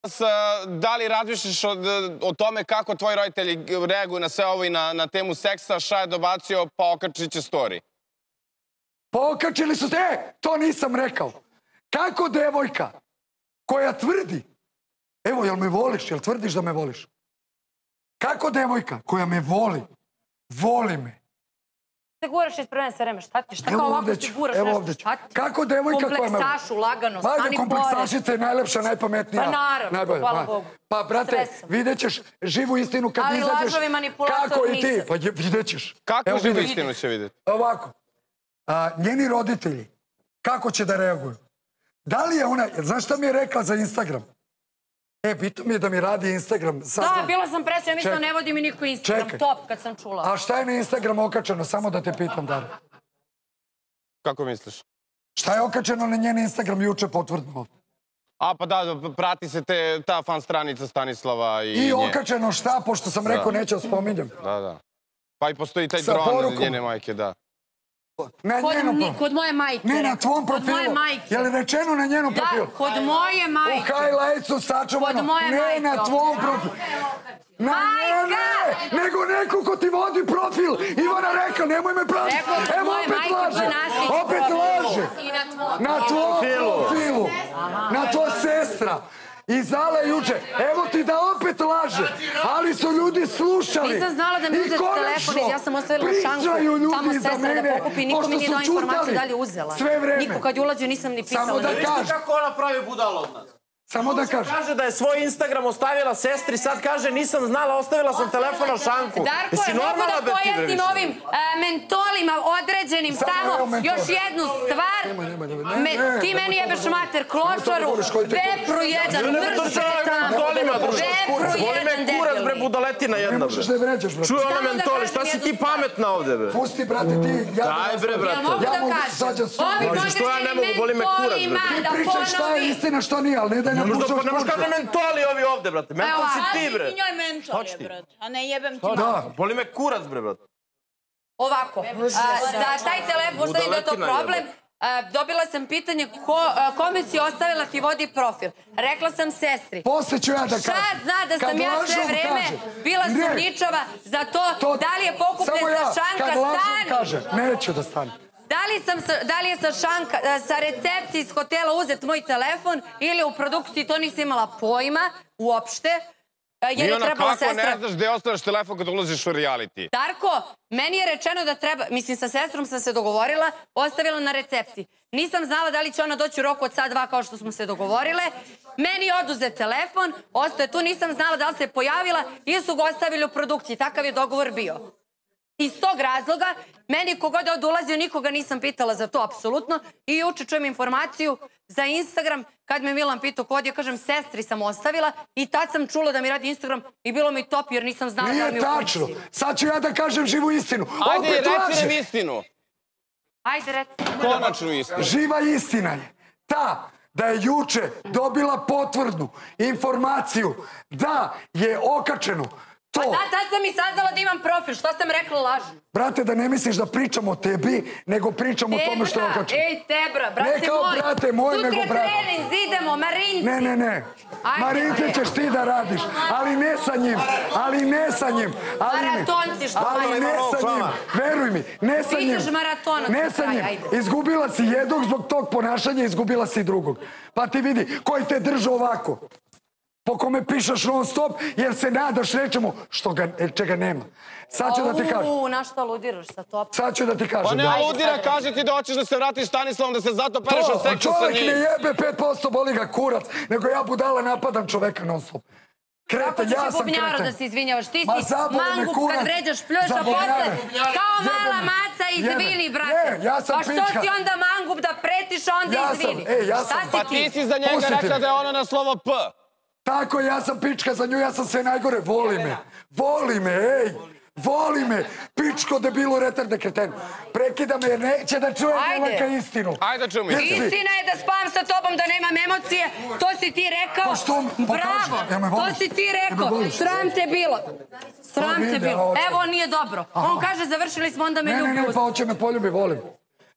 Da li razmišljaš o tome kako tvoji roditelji reaguju na sve ovo i na temu seksa? Ša je dobacio, pa okačit će story. Pa okačili su se, to nisam rekao. Kako devojka koja tvrdi, evo, jel me voliš, jel tvrdiš da me voliš? Kako devojka koja me voli me. Te guraš ispred mene sve vreme, šta ti? Šta kao ovako ti guraš nešto, šta ti? Kako devojka koja me... Kompleksašu, lagano, stani pored. Kompleksašica je najlepša, najpametnija. Pa naravno, hvala Bogu. Pa, brate, vidjet ćeš živu istinu kad izađeš... Ali lažovi manipulator nisam. Pa vidjet ćeš. Kako živu istinu će vidjeti? Ovako, njeni roditelji, kako će da reaguju? Da li je ona... Znaš šta mi je rekla za Instagram? Bitno mi je da mi radi Instagram. Da, bila sam presrećna, mislim da ne vodi mi niko Instagram. Top, kad sam čula. A šta je na Instagram okačeno? Samo da te pitam, Dara. Kako misliš? Šta je okačeno na njen Instagram juče potvrdno? Pa da, prati se ta fan stranica Stanislava i nje. I okačeno šta, pošto sam rekao neću spominjam. Da. Pa i postoji taj dron njene majke, da. Kod moje majke. Ne, na tvom profilu. Je li rečeno na njenom profilu? Da, kod moje majke. U highlightsu sačuvano. Kod moje majke. Ne, na tvom profilu. Ne, nego neko ko ti vodi profil. Ivana rekla, nemoj me pratiti. Evo, opet laže. Opet laže. Na tvom profilu. Na tvoja sestra. I Zala juče, evo ti da opet laže, ali su ljudi slušali. Nisam znala da mi uzeti telefon, ja sam ostavila šanku, tamo sestra da pokupi, niko mi nije dao informaciju dalje uzela. Niko kad je ulazio nisam ni pisala. Samo da kažem. Kako ona pravi budalo od nas? Samo da kažem. Kaže da je svoj Instagram ostavila sestri, sad kaže nisam znala, ostavila sam telefon na šanku. Darko, je mogu da pojasnim ovim mentolima određenim samo još jednu stvar. Ti meni jebeš mater, klošaru, vepru jedan, mrže tamo. Voli me kurac, bre, budaletina jedna. Ne možeš da je vređaš, brate. Čuj ona mentoli, šta si ti pametna ovde, bre? Pusti, brate, ti. Daj, bre, brate. Ja mogu da kažem, ovim određenim mentolima da ponovim. Ti pričaš šta je istina, što nije, ali ne daj ne možeš kaže mentoli ovi ovde, brate. Mentol si ti, bre. Ali ti njoj mentoli, brate. A ne jebem ti malo. Boli me kurac, bre, brate. Ovako, za taj telefon, što je to problem, dobila sam pitanje kome si ostavila ti vodi profil. Rekla sam sestri. Posle ću ja da kažem. Šta zna da sam ja sve vreme bila sumnjičava za to da li je pokupljen sa šanka stani. Kaže, neću da stane. Da li je sa recepcije iz hotela uzet moj telefon ili u produkciji, to nisam imala pojma uopšte. Mijona, kako ne znaš gde ostaviš telefon kad ulaziš u reality? Darko, meni je rečeno da treba, mislim sa sestrom sam se dogovorila, ostavila na recepciji. Nisam znala da li će ona doći u roku od sat, dva kao što smo se dogovorile. Meni je oduzet telefon, ostaje tu, nisam znala da li se pojavila ili su ga ostavili u produkciji. Takav je dogovor bio. Iz tog razloga, meni kogod je odulazio, nikoga nisam pitala za to, apsolutno. I juče čujem informaciju za Instagram, kad me Milan pitao kod je, kažem, sestri sam ostavila i tad sam čula da mi radi Instagram i bilo mi top jer nisam znala da mi je u kućici. Nije tačno, sad ću ja da kažem živu istinu. Ajde, reci nam istinu. Ajde, reci. Konačnu istinu. Živa istina je ta da je juče dobila potvrdnu informaciju da je okačeno to. Pa da, tad sam i saznala da imam profil. Što sam rekla lažno? Brate, da ne misliš da pričam o tebi, nego pričam o tome što je okačeno. Ej, Tebra, brate moj. Ne kao brate moj, nego brate. Sutra trening, idemo, Marinci. Ne. Marinci ćeš ti da radiš, ali ne sa njim. Maratonci, što manje. Ali ne sa njim. Veruj mi, ne sa njim. Pitaš maratonac. Ne sa njim. Izgubila si jednog zbog tog ponašanja, izgubila si drugog. Pa ti vidi, koji te drža ovako. Po kome pišeš non stop, jer se nadaš nečemu čega nema. Sad ću da ti kažem. Na što aludiraš sa to? Sad ću da ti kažem. Pa ne aludira, kaže ti da hoćeš da se vratiš Stanislavom, da se zato pereš o seksu sa njim. Čovjek ne jebe 5%, boli ga kurac, nego ja budala napadam čoveka non stop. Kako ćeš i bubnjaro da se izvinjavaš? Ti si mangup kad vređaš pljuš, a posle kao mala maca izvini, brate. Pa što si onda mangup da pretiš, a onda izvini? Pa ti si za njega rekla da je ona na slovo P. Tako, ja sam pička za nju, ja sam sve najgore, voli me, ej, voli me, pičko debilu retarde kretenu. Prekida me jer neće da čuje devojka istinu. Ajde da čujemo istinu. Istina je da spavam sa tobom, da nemam emocije, to si ti rekao. Bravo, to si ti rekao, sram te bilo. Evo, nije dobro. On kaže završili smo, onda me ljubi. Ne, pa hoće me poljubi, volim.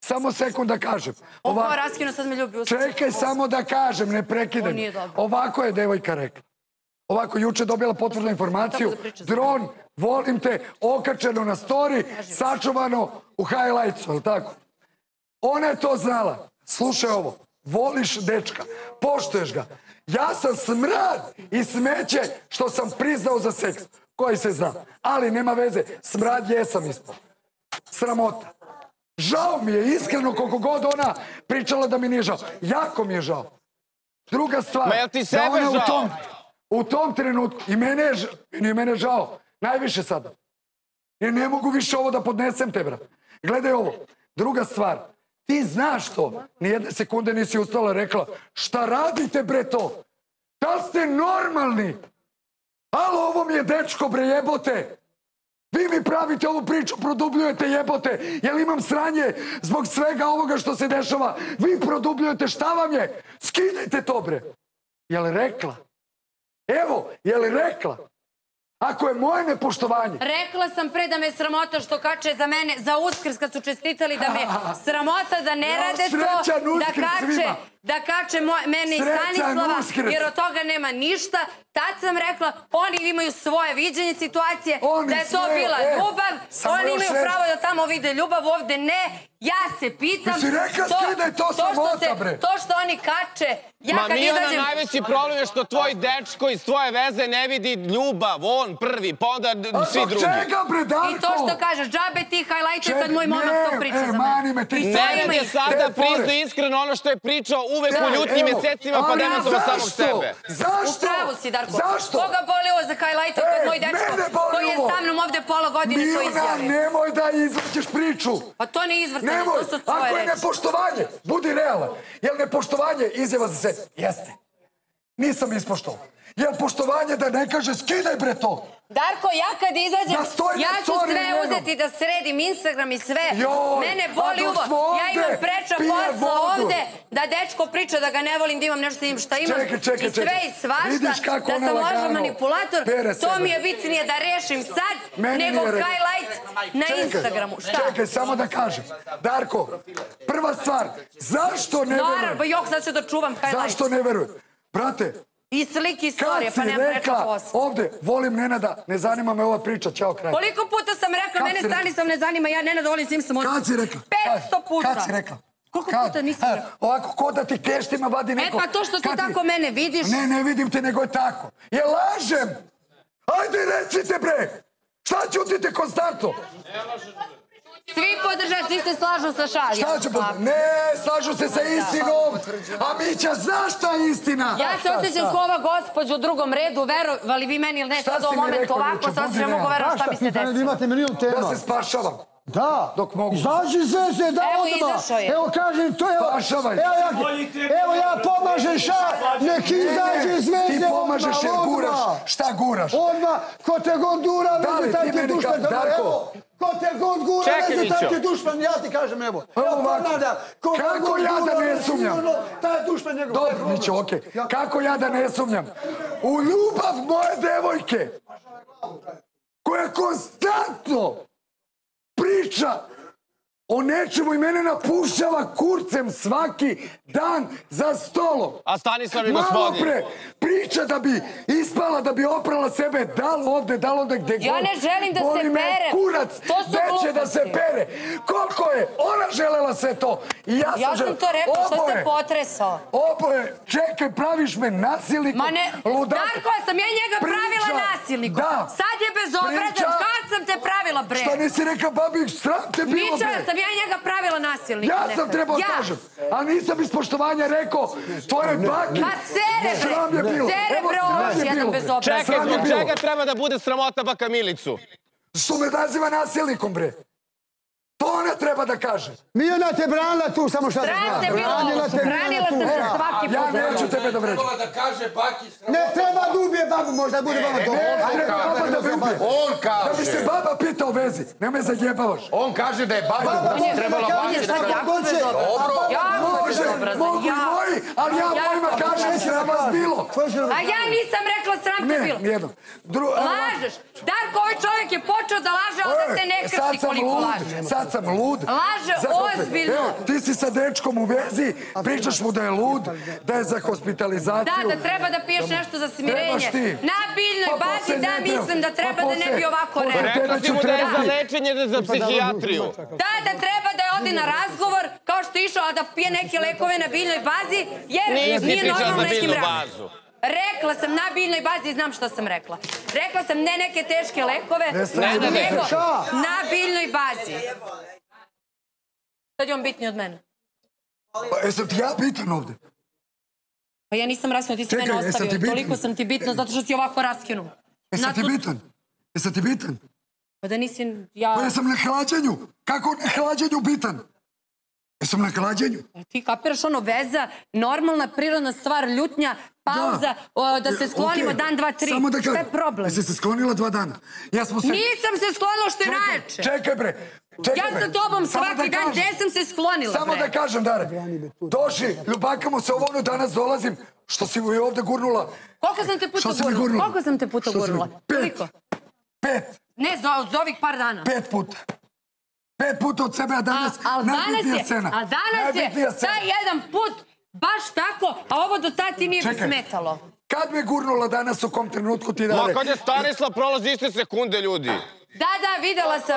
Samo sekund da kažem. Ovo raskino sad me ljubi. Čekaj samo da kažem, ne prekidam. Ovako je devojka rekla. Ovako, juče dobila potvrdnu informaciju. Dron, volim te, okačeno na story, sačuvano u highlightsu, je li tako? Ona je to znala. Slušaj ovo, voliš dečka, poštuješ ga. Ja sam smrad i smeće što sam priznao za seks. Koji se zna. Ali nema veze, smrad jesam ispod. Sramota. Žao mi je, iskreno, koliko god ona pričala da mi nije žao. Jako mi je žao. Druga stvar. Ma jel ti sebe žao? U tom trenutku, i mene je žao, najviše sada. Jer ne mogu više ovo da podnesem te, brat. Gledaj ovo. Druga stvar. Ti znaš to. Nijedne sekunde nisi ustala i rekla, šta radite, bre, to? Da li ste normalni? Alo, ovo mi je dečko, bre, jebote. Vi mi pravite ovu priču, produbljujete, jebote. Jel imam sranje zbog svega ovoga što se dešava? Vi produbljujete, šta vam je? Skidajte to, bre. Jel rekla? Evo, jel rekla? Ako je moje nepoštovanje... Rekla sam pre da me sramota što kače za mene, za Uskrs kad su čestitali, da me sramota da ne rade to, da kače mene i Stanislava, jer od toga nema ništa. Tad sam rekla, oni imaju svoje viđenje situacije, da je to bila ljubav, oni imaju pravo da tamo vide ljubav, ovde ne. Ja se pitam, to što oni kače, Ma Milana, najveći problem je što tvoj dečko iz tvoje veze ne vidi ljubav, on prvi, pa onda svi drugi. Zbog čega, bre, Darko? I to što kažeš, džabe ti highlightuje kad moj momak to priča za mene. Ne je sada priznao iskreno ono što je pričao uvek u ljutnim mjesecima pa demantovao samog sebe. Zašto? Upravo si, Darko. Zašto? Koga boli ovo za highlightuje kad moj dečko koji je sa mnom ovde pola godine to izjavi? Milana, nemoj da izvrćeš priču. Pa to ne izvrtanje, to su tvoje reči. Ako je nepoštovanje, budi realan. Je li nepoštovanje izjava za sebe? Jeste. Nisam ispoštovao. Je li poštovanje da ne kaže skidaj, bre, to? Darko, ja kad izađem, ja ću sve uzeti da sredim Instagram i sve. Mene boli uvo. Ja imam preča posla ovde da dečko priča da ga ne volim, da imam nešto s njim šta imam. I sve i svašta, da sam možda manipulator. To mi je bitnije da rešim sad nego highlight na Instagramu. Šta? Čekaj, samo da kažem. Darko, prva stvar, zašto ne verujem? Naravno, jok, sad ću da čuvam highlight. Zašto ne verujem? Brate, i slike, istorije, pa nemam preča posla. Ovde, volim Nenada, ne zanima me ova priča, čao, kraj. Koliko puta sam rekla, mene Stanislav ne zanima, ja Nenada volim, s njim sam odnosno. Kad si rekla? 500 puta. Kad si rekla? Koliko puta nisam rekla? Ovako, ko da ti keštima vadi neko... E pa to što ti tako mene vidiš... Ne vidim te, nego je tako. Je lažem! Ajde, recite, bre! Šta ćutite konstantno? Svi podržaju, svi se slažu sa Šalijom. Šta ću podržati? Ne, slažu se sa istinom. A Mića, znaš šta je istina? Ja se osjećam ko ova gospođa u drugom redu, verovali vi meni ili ne, sad u momentu ovako, sad se ne mogu verovati šta mi se desilo. Imate milion tema. Da se spašavam. Da. Dok mogu. Izađi sve, da evo odmah. Izašao je. Evo kažem, to je... Spašavaj. Evo ja pomažem nek izađe iz veze. Ti pomažeš jer guraš. Šta guraš? Odmah, ko te god gura, vezi taj ti dušman. Evo, ko te god gura, vezi taj ti dušman. Ja ti kažem, evo. Kako ja da ne sumnjam? Taj je dušman njegov. Dobro, Mićo, okej. Kako ja da ne sumnjam? U ljubav moje devojke, koja konstantno priča o nečemu i mene napušava kurcem svaki dan za stolom. A Stanislav je gospodin. Malo pre priča da bi ispala, da bi oprala sebe, da li ovde, gde god. Ja ne želim da se perem. Kurac, gde će da se pere. Koliko je ona želela sve to. I ja sam to rekao, što se potresao. Oboje, čekaj, praviš me nasilnikom. Ma ne, Darko, sam ja njega pravila nasilnikom. Sad je bezobrazan, kad sam te pravila, bre. Šta nisi rekao, babi, sram te bilo, bre. Mića, sam ja njega pravila nasilnikom. Ja sam trebao kažem, ali nisam iz poštovanja rekao tvoje baki. Ma sere, bre. Sere, bre, ovo jedan bezobrazan. Čekaj, zbog čega treba da bude sramota baka Milicu? Što me naziva nasilnikom, bre. To ona treba da kaže. Milana te branila tu, samo šta te zna. Branila sam te svaki put. Ja neću tebe da vređam. Ne treba da ubije babu, možda bude baba dobro. Ne treba baba da me ubije. On kaže. Da bi se baba pita o vezi. Ne me zajebavaš. On kaže da je baba trebala baki da kaže. Mogu i moji, ali ja mojima kažem sram vas bilo. A ja nisam rekla sram te bilo. Ne, nijedno. Lažeš. Darko, ovaj čovjek je počeo da laže, ali da se ne krsti koliko laže. Sad sam lud. Laže ozbiljno. Ti si sa dečkom u vezi, pričaš mu da je lud, da je za hospitalizaciju. Da treba da piješ nešto za smirenje. Na biljnoj bazi da mislim da treba da ne bi ovako rekao. Rekla si mu da je za lečenje, za psihijatriju. Da treba da odi na razgovor, kao što je išao, a da pije neke lekove na biljnoj bazi, jer nije normalno nekim razgovorom. Rekla sam na biljnoj bazi i znam što sam rekla. Rekla sam ne neke teške lekove, nego na biljnoj bazi. Sad je on bitniji od mene. Pa jesam ti ja bitan ovde? Pa ja nisam raskinuo, ti si mene ostavio. Toliko sam ti bitno zato što si ovako raskinuo. Jesam ti bitan? Jesam ti bitan? Pa da nisi ja... Pa jesam na hlađenju. Kako na hlađenju bitan? Jesam na hlađenju. Ti kapiraš ono veza, normalna, prirodna stvar, ljutnja, pauza, da se sklonimo dan, dva, tri. Šta je problem? Jesi se sklonila 2 dana? Nisam se sklonila što je najjače. Čekaj bre. Ja sa tobom svaki dan, gde sam se sklonila bre? Samo da kažem, Dare. Došli, ljubakamo se ovo, danas dolazim. Što si mi ovde gurnula? Koliko sam te puta gurnula? Koliko sam te puta gurnula? 5. Ne, za ovih par dana. 5 puta. 5 puta od sebe, a danas najbitnija scena. A danas je taj jedan put baš tako, a ovo do tada ti nije smetalo. Kad me gurnula danas, u kom trenutku ti Dare? Ma kad je Stanislav, prolazi iste sekunde, ljudi. Da, videla sam.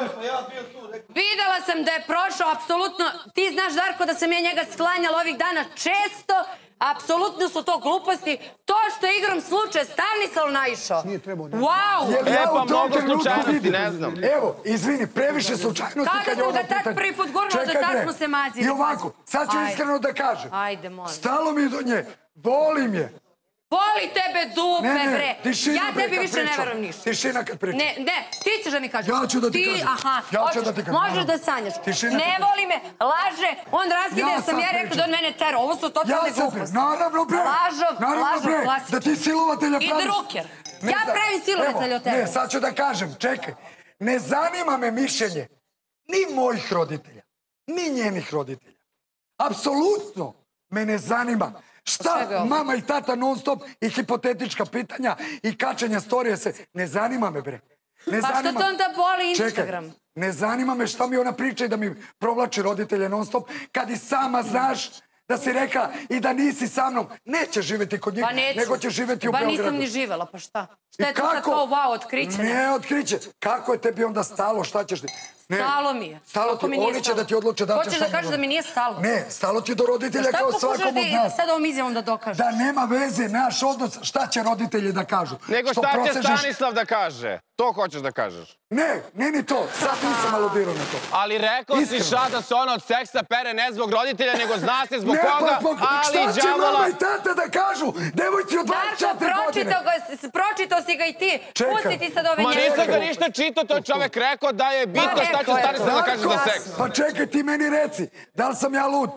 Videla sam da je prošao, apsolutno. Ti znaš, Darko, da sam ja njega sklanjala ovih dana često. Apsolutno su to gluposti. To što je igrom slučaja Stanislav naišao. Wow! Pa mnogo slučajnosti, ne znam. Evo, izvini, previše slučajnosti kad je ovo pitanje. Kada sam ga tad prvi put gurnula, do tad smo se mazili. I ovako, sad ću iskreno da kažem. Ajde, molim. Stalo mi do nje, volim je. Voli tebe dupe, bre. Tišina, ja tebi više ne verujem ništa. Tišina kad pričam. Ne, ti ćeš da mi kažeš. Ja ću da ti kažem. Ja ću da ti kažem. Možeš da sanjaš. Ne voli me, laže, on raskide jer sam ja rekao da on mene tera. Ovo su totalne gluposti. Naravno bre. Lažov, klasičan. Da ti silovatelja praviš. I druker. Ja pravim silovatelja od tebe. Ne, sad ću da kažem, čekaj. Ne zanima me mišljenje ni mojih roditelja, ni njenih roditelja. Apsolutno me ne zanima. Šta mama i tata non stop i hipotetička pitanja i kačenja storije se... Ne zanima me, bre. Pa što to onda boli Instagram? Čekaj, ne zanima me šta mi ona priča i da mi provlači roditelje non stop, kad i sama znaš da si rekla i da nisi sa mnom. Neće živjeti kod njih, nego će živjeti u Beogradu. Pa nisam ni živjela, pa šta? Šta je to sad kao wow, otkriće? Ne, otkriće. Kako je tebi onda stalo, šta ćeš ti? Stalo mi je. Stalo ti, oni će da ti odluče da ćeš... Hoćeš da kažeš da mi nije stalo? Ne, stalo ti do roditelja kao svakom od nas. Sad ovom izjavom da dokažeš? Da nema veze, naš odnos, šta će roditelji da kažu? Nego šta će Stanislav da kaže? To hoćeš da kažeš? Ne ni to. Sad nisam aludirao na to. Ali rekao si šta da se ona od seksa pere ne zbog roditelja, nego zna se zbog koga, ali džavola... Šta će mama i tata da kažu? Devojci od 24 godine. Darko, pročitao si ga i ti. Pusti ti sad ove njegove. Ma nisam ga ništa čitao, to je čovek rekao da je bitno šta će Stanislav da kaže za seks. Pa čekaj, ti meni reci, da li sam ja lud?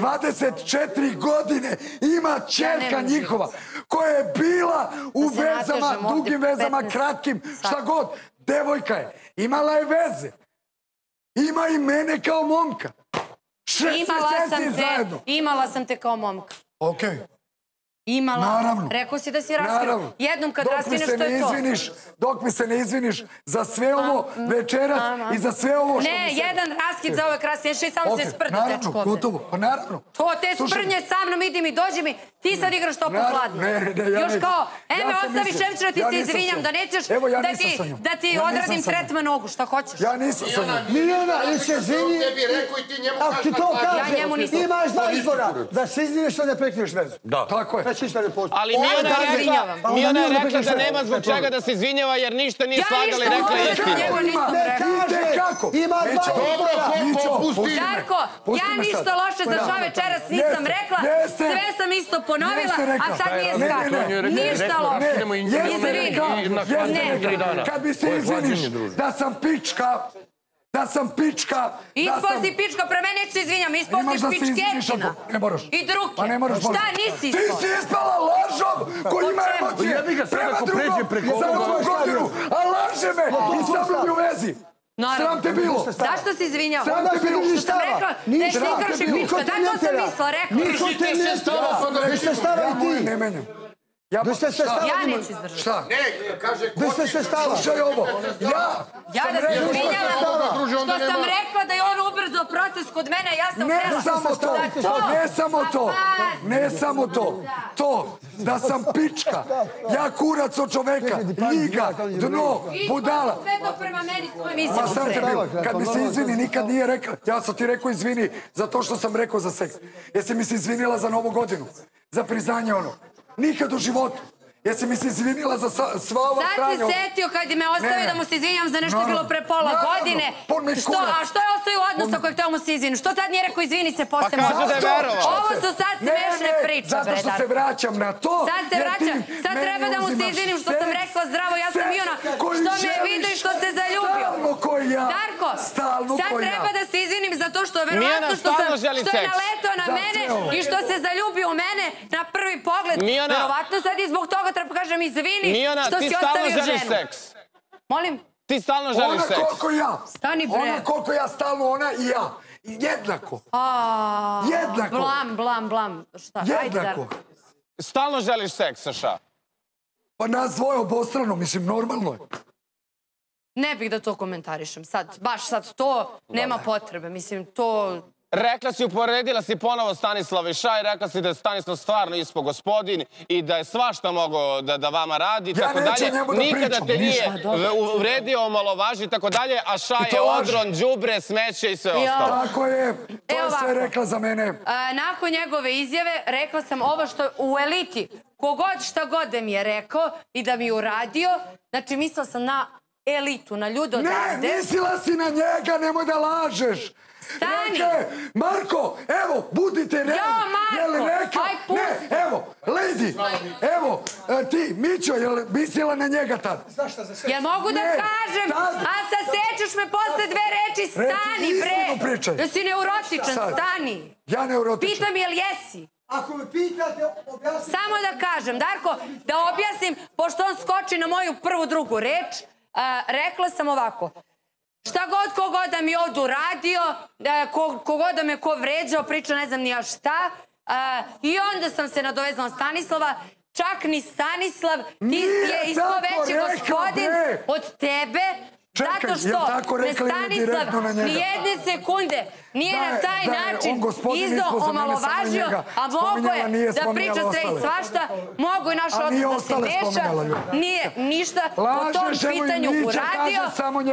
24 godine ima ćerka njihova, koja je bila u vezama, dugim vezama, kratkim, šta god. Devojka je, imala je veze. Ima i mene kao momka. 6 mjeseci zajedno. Imala sam te kao momka. Okej. Imala. Naravno. Rekao si da si raskinuo. Jednom kad raskineš, to je to. Dok mi se ne izviniš za sve ovo večeras i za sve ovo što mi se... Ne, jedan raskid za uvek raskineš i samo se sprda, dečko ovde. Naravno, gotovo, pa naravno. To te sprnje sa mnom, idi mi, dođi mi, ti sad igraš topu hladno. Još kao, me ostavi Ševčera, ti se izvinjam da nećeš da ti odradim tretman nogu, šta hoćeš. Ja nisam sa njom. Miljana, ili se izvini, ako ti to kaže, imaš 2 izbora, da se izviniš što ne prekineš vezu. Da. Tako je. Ali Mijana je rekla da nema zbog čega da se izvinjava jer ništa nije slagala i rekla je istinu. Ima 2 izbora. Darko, ja ništa loše za što večeras nisam rekla, sve sam isto ponovila, a sad nije skakla. Ništa loše. Izvini. Kad mi se izviniš da sam pička, Ispao si pička, pre mene neću se izvinjam, ispao si pičketina. I druke. Šta nisi ispao? Ti si ispala lažov koji ima emocije prema drugom za novu godinu, a laže me i sa mnom u vezi. Sram te bilo. Zašto si izvinjao? Sram te bilo. Što sam rekla da je ti igraš i pička, da to sam mislila, rekla. Niko te ne stava, pa da više stava i ti. Ne menjam. Da ste se stala? Ja neću izdržati. Šta? Da ste se stala? Slušaj ovo. Ja da se izvinjavam što sam rekla da je on ubrzao proces kod mene, ja sam htjela. Ne samo to, ne samo to, ne samo to. To, da sam pička. Ja kurac od čoveka, ljiga, dno, budala. Sve to prema meni svojim Ma izjavom. sam te bilo, kad mi se izvini, nikad nije rekao. Ja sam ti rekao izvini za to što sam rekao za seks. Jesi mi se izvinila za Novu godinu? Za priznanje ono? Nikad u životu. Jesi mi se izvinila za sva ova stranja? Sad se setio kad me ostavio da mu se izvinjam za nešto bilo pre pola godine. A što je ostavio u odnosu ako je htio mu se izvini? Što tad nije rekao izvini se posle Pa kaže da je verovao. Ovo su sad smešne priče. Zato što se vraćam na to. Sad se vraćam. Sad treba da mu se izvinim što sam rekla zdravo. Ja sam i ona što me vidio i što se zaljubio. Stalno ko ja. Darko, Stalno sad ko ja. treba da se izvinim zato što verovatno što je naletao na mene i što se zaljubio u mene na prvi pogled. Verovatno sad i zbog toga treba kažem izvini što si ostavio ženu. Ti stalno želiš seks. Molim? Ti stalno želiš seks. Ona koliko ja. Stani bre. Ona koliko ja, stalno ona i ja. Jednako. Jednako. Blam. Šta? Jednako. Stalno želiš seks, Saša. Pa nas dvoje obostrano, mislim, normalno je. Ne bih da to komentarišem sad. Baš sad to nema potrebe. Mislim, to... Rekla si, uporedila si ponovo Stanislava i Ša i rekla si da je Stanislav stvarno ispod gospodin i da je svašta mogao da vama radi, tako dalje. Nikada te nije uvredio, omalovaži, tako dalje, a Ša je odron, đubre, smeće i sve ostalo. Tako je, to je sve rekla za mene. Nakon njegove izjave rekla sam ovo što u eliti, kogod šta god da mi je rekao i da mi je uradio, znači mislila sam na elitu, na ljude odavde. Ne, mislila si na njega, nemoj da lažeš. Stani! Marko, evo, budite redni. Ja, Marko, aj pusti. Ne, evo, Lady, evo, ti, Mićo, jel mislila na njega tad? Jel mogu da kažem? A sad sećaš me posle dve reči, stani bre! Da si neurotičan, stani! Ja neurotičan. Pitam jel jesi? Ako me pitate, objasnim. Samo da kažem, Darko, da objasnim, pošto on skoči na moju prvu, drugu reč, rekla sam ovako. Šta god, kogod da mi ovdje uradio, kogod da me ko vređao, pričao ne znam ni ja šta. I onda sam se nadovezala na Stanislava. Čak ni Stanislav je isto veći gospodin od tebe. Zato što me Stanislav nijedne sekunde nije na taj način izo omalovažio, a mogo je da priča sve i svašta, mogo je naš odnos da se meša, nije ništa po tom pitanju uradio,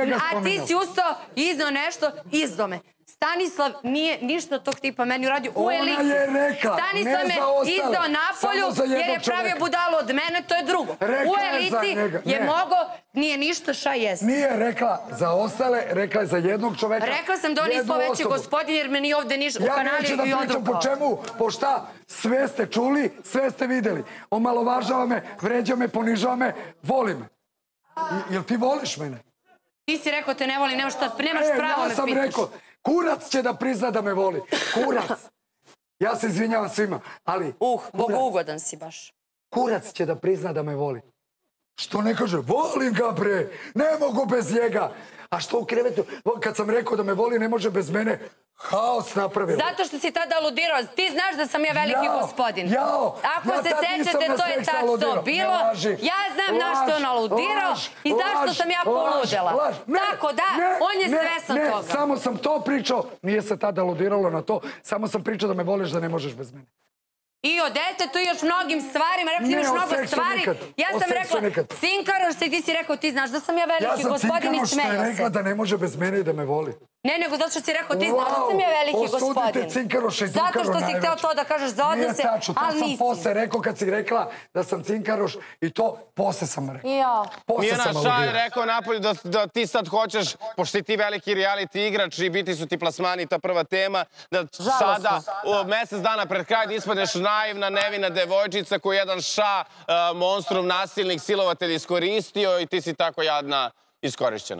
a ti si ustao i iznao nešto izdo me. Stanislav nije ništa tog tipa meni uradio u eliti. Stanislav me izdao napolju jer je pravio budalo od mene, to je drugo. U eliti je mogo, nije ništa, šta jest. Nije rekla za ostale, rekla je za jednog čoveka. Rekla sam da on isto veći gospodin jer me nije ovde ništa u kanali i odrukao. Ja neću da pričam po čemu, po šta, sve ste čuli, sve ste videli. Omalovažava me, vređa me, ponižava me, voli me. Jel ti voliš mene? Ti si rekao te ne voli, nemaš pravo me Ja sam pitaš. rekao, kurac će da prizna da me voli. Kurac. Ja se izvinjavam svima, ali... Bogougodan si baš. Kurac će da prizna da me voli. Što ne kaže, volim ga bre, ne mogu bez njega. A što u krevetu, kad sam rekao da me voli, ne može bez mene, haos napravila. Zato što si tada aludirao, ti znaš da sam ja veliki gospodin. Ako se sećate, to je tad to bilo. Ja znam na što je on aludirao i zašto sam ja poludela. Tako da, on je svesan toga. Samo sam to pričao, nije se tada aludiralo na to, samo sam pričao da me voliš, da ne možeš bez mene. I o detetu i još mnogim stvarima, rekao si još mnogo stvari. Ja sam rekla, cinkaroš se i ti si rekao, ti znaš da sam ja veliki gospodin i smejao se. Ja sam cinkaroš što je rekla da ne može bez mene i da me voli. Ne, nego zato što si rekao, ti znaš da sam ja veliki gospodin. Osudite cinkaroša i zato što si hteo to da kažeš za odnose, ali nisi. To sam posle rekao kad si rekla da sam cinkaroš i to posle sam rekao. Mijana Ša je rekao napolju da ti sad hoćeš, pošto si ti veliki reality igrač i biti su ti plasmani, ta prva tema, da sada mesec dana pred kraj da ispadneš naivna, nevina devojčica koju jedan Ša, monstrum, nasilnik, silovatelj iskoristio i ti si tako jadna iskorišćena.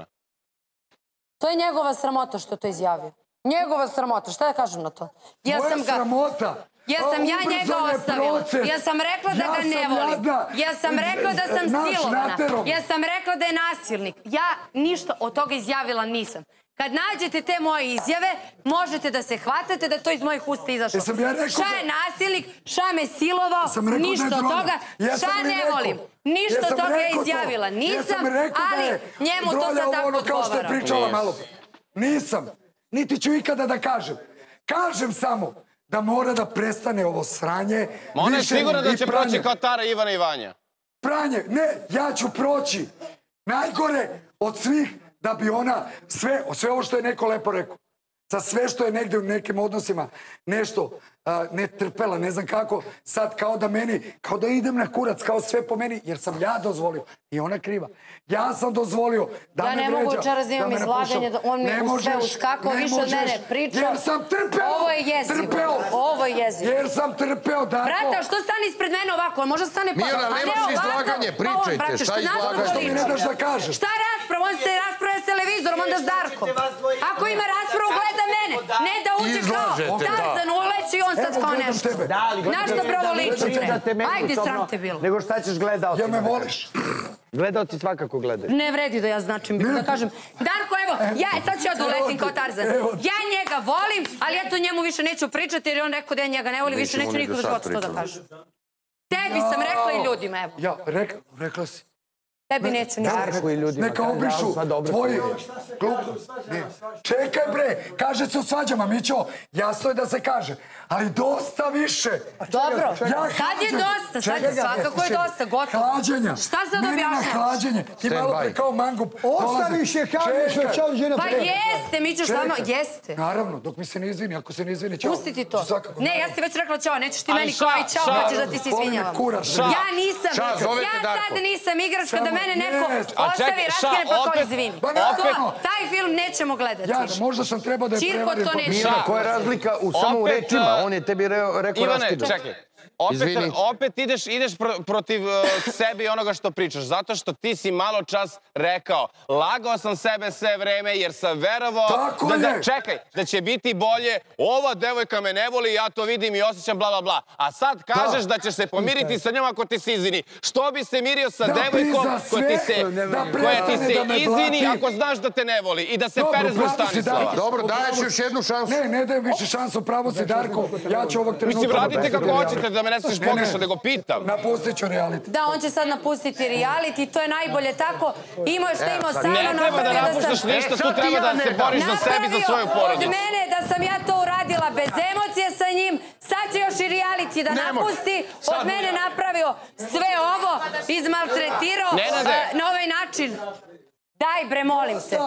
To je njegova sramota što to izjavio. Njegova sramota, šta da kažem na to? Moja sramota? Jesam ja njega ostavila. Jesam rekla da ga ne volim. Jesam rekla da sam silovana. Jesam rekla da je nasilnik. Ja ništa od toga izjavila nisam. Kad nađete te moje izjave, možete da se hvatate da to iz mojih usta izašlo. Šta je nasilnik, šta me silovao, ništa od toga, šta ne volim. Ništa od toga je izjavila. Nisam, ali njemu to sad tako odgovara. Nisam. Niti ću ikada da kažem. Kažem samo da mora da prestane ovo sranje. Ona je sigurno da će proći kao Tara, Ivana i Vanja. Pranje, ne, ja ću proći. Najgore od svih da bi ona sve ovo što je neko lepo rekao. Za sve što je negde u nekim odnosima nešto ne trpela, ne znam kako, sad kao da meni, kao da idem na kurac, kao sve po meni, jer sam ja dozvolio. I ona kriva. Ja sam dozvolio da me vređa. Ja ne mogu večeras da imam izlaganje, on mi u sve uskakao, više od mene pričao. Jer sam trpeo. Ovo je jezivo. Ovo je jezivo. Jer sam trpeo, Darko. Brata, što stane ispred mene ovako? On možda stane pa... Mijana, nemaš izlaganje, pričajte. Šta izlaganje? Što mi ne daš da kažeš? Šta rasprava? On se raspravlja s televizorom, onda s Darkom. Ako ima raspravu, gleda mene. Ne da uđe kao Tarzan uleći i on sad kao nešto. Na što pravo ličite? Ajde, sram te bilo. Nego šta ćeš gledao? Jel me voliš? Gledaoci svakako gledaju. Ne vredi da ja značim, da kažem. Darko, evo, sad ću ja da uletim kao Tarzan. Ja njega volim, ali eto njemu više neću pričati jer je on rekao da ja njega ne volim, više neću nikog života to da kažem. Tebi sam rekla i ljudima, evo. Ja, rekla si. Tebi neću ni kažem. Neka obrišu tvoji klub. Čekaj bre, kaže se u svađama, Mićo, jasno je da se kaže, ali dosta više. Dobro, sad je dosta, svakako je dosta, gotovo. Hlađenja. Šta sad objašnjavaš? Meni na hlađenje, ti malo pre kao mangup. Ostaviš je kažeš, čao žena Pa preko. jeste, Mićo, stvarno, jeste. Naravno, dok mi se ne izvini, ako se ne izvini, čao. Pusti ti to. Ne, ja si već rekla čao, nećeš ti meni kao i čao, pa ćeš da ti se izvinjavam. Ja nisam, ja sad nisam igračka da mene neko ostavi, raskine pa kao izvini. Taj film nećemo gledati. Ja, možda sam trebao da je prevarim. Čirko to neće. Mijana, koja je razlika samo u rečima? On je tebi rekao raskidom. Ivane, čekaj. Opet ideš protiv sebe i onoga što pričaš, zato što ti si malo čas rekao, lagao sam sebe sve vreme jer sam verovao da će biti bolje, ova devojka me ne voli, ja to vidim i osjećam, bla, bla, bla. A sad kažeš da ćeš se pomiriti sa njom ako ti se izvini. Što bi se mirio sa devojkom koja ti se izvini ako znaš da te ne voli i da se pere zbog Stanislava? Dobro, daješ još jednu šansu. Ne dajem više šansu, pravo si, Darko. Ja ću ovog trenutka... Mislim, radite kako hoćete, da me ne smiješ pogrešno, nego pitam. Napustit ću reality. Da, on će sad napustiti reality, to je najbolje tako. Imao što imao stvarno napravio da sam... Ne treba da napuštaš ništa, tu treba da se boriš za sebi i za svoju porodicu. Od mene da sam ja to uradila bez emocije sa njim, sad će još i reality da napusti. Od mene napravio sve ovo, izmaltretirao na ovaj način. Daj bre, molim te.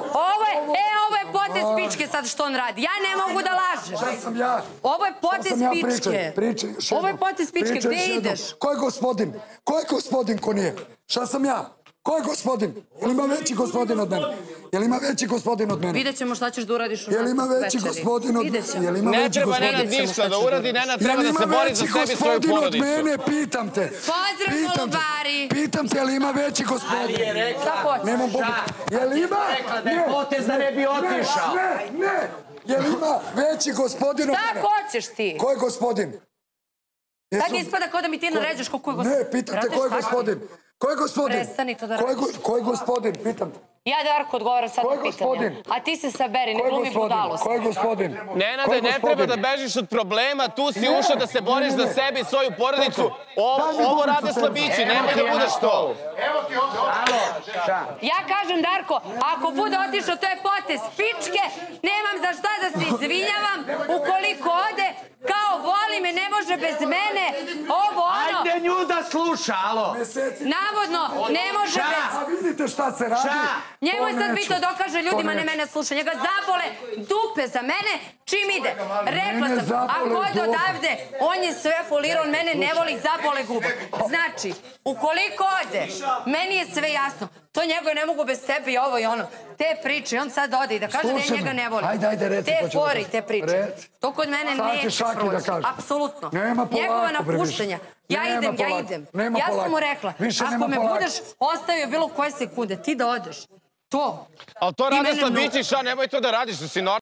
Ovo je potez pičke sad što on radi. Ja ne mogu da lažem. Šta sam ja? Ovo je potez pičke. Pričaj još jednom. Ovo je potez pičke, gde ideš? Ko je gospodin? Ko je gospodin ko nije? Šta sam ja? Ko je gospodin? Jel ima veći gospodin od mene? Jel ima veći gospodin od mene? Vidjet ćemo šta ćeš da uradiš u nas večeri. Jel ima veći gospodin od mene? Ne treba Nenad ništa da uradi, Nenad treba da se bori za sebi i svoju porodicu. Jel ima veći gospodin od mene? Pitam te. Pozdrav, Golubari. Pitam te, jel ima veći gospodin? Šta hoćeš? Nemam pobud. Jel ima? Ne, potez da ne bi otišao. Ne. Jel ima veći gospodin od mene? Šta hoćeš ti? Ko je gospodin? Tako ispada kao da mi ti naređaš ko je gospodin. Ne, pitam te ko je gospodin. Ko je gospodin? Prestani to da radiš. Ko je gospodin? Pitam te. Ja, Darko, odgovaram sad na pitanje. A ti se saberi, ne glumi budalost. Ko je gospodin? Nenade, ne treba da bežiš od problema, tu si ušao da se boriš za sebe i svoju porodicu. Ovo rade slabići, nemoj da budeš to. Evo ti ovdje. Ja kažem, Darko, ako bude otišao, to je potez pičke, nemam za šta da se izvinjavam, ukoliko ode, kao voli me, ne može bez mene, ovo ono... Ajde nju da sluša, alo! Navodno, ne može bez... A vidite šta se radi? Njemu je sad bito dokaže ljudima, ne mene sluša. Njega zabole dupe za mene, čim ide. Rekla sam, ako ode odavde, on je sve folirao, on mene ne voli, zabole guba. Znači, ukoliko ode, meni je sve jasno. To njegove ne mogu bez tebe i ovo i ono. Te priče, i on sad ode i da kaže da ja njega ne volim. Ajde, reci. Te fori, te priče. To kod mene neće proći. Apsolutno. Njegova napuštanja. Ja idem. Ja sam mu rekla, ako me budeš ostavio bilo koje sekunde, ti da odeš. To. Ali to rade slabići, šta, nemoj to da radiš, da si normalno.